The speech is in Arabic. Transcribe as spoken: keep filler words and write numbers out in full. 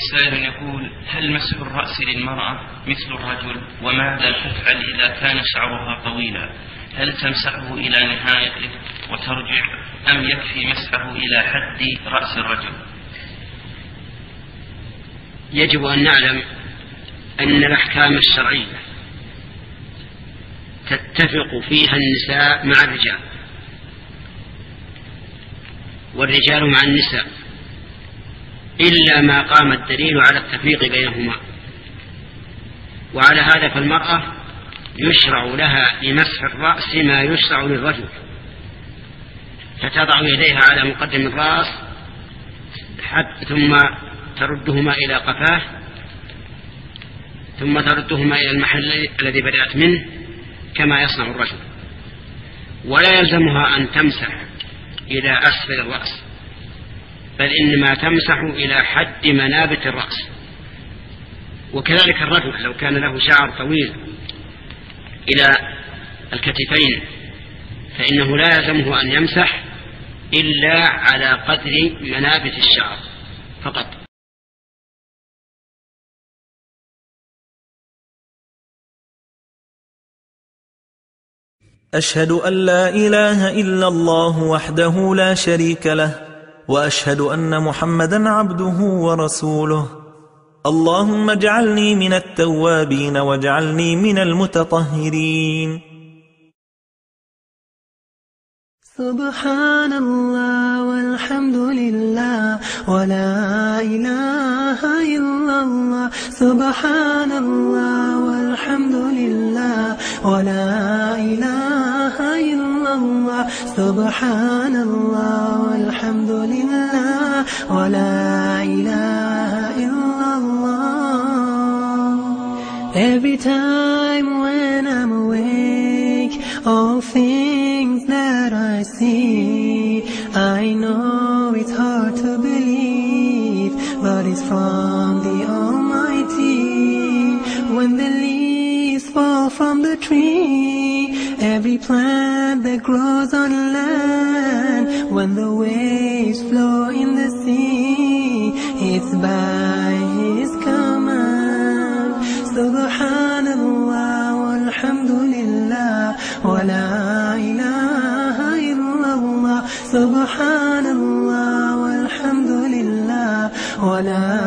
سائل يقول: هل مسح الرأس للمرأة مثل الرجل؟ وماذا تفعل إذا كان شعرها طويلا؟ هل تمسحه إلى نهايته وترجع أم يكفي مسحه إلى حد رأس الرجل؟ يجب أن نعلم أن الأحكام الشرعية تتفق فيها النساء مع الرجال والرجال مع النساء، إلا ما قام الدليل على التفريق بينهما. وعلى هذا فالمرأة يشرع لها لمسح الرأس ما يشرع للرجل، فتضع يديها على مقدم الرأس ثم تردهما إلى قفاه، ثم تردهما إلى المحل الذي بدأت منه كما يصنع الرجل، ولا يلزمها أن تمسح إلى أسفل الرأس، بل إنما تمسح إلى حد منابت الرأس. وكذلك الرجل لو كان له شعر طويل إلى الكتفين فإنه لا يلزمه أن يمسح إلا على قدر منابت الشعر فقط. أشهد أن لا إله إلا الله وحده لا شريك له، وأشهد أن محمدا عبده ورسوله. اللهم اجعلني من التوابين واجعلني من المتطهرين. سبحان الله والحمد لله ولا إله إلا الله. سبحان الله والحمد لله ولا إله إلا الله. سبحان الله والحمد لله ولا إله إلا الله. Every time when I'm awake, all things that I see, I know it's hard to believe, but it's from the Almighty. When the leaves fall from the tree, every plant that grows on land, when the waves flow in the sea, it's by His command. Subhanallah walhamdulillah wa la ilaha illallah. Subhanallah walhamdulillah wa la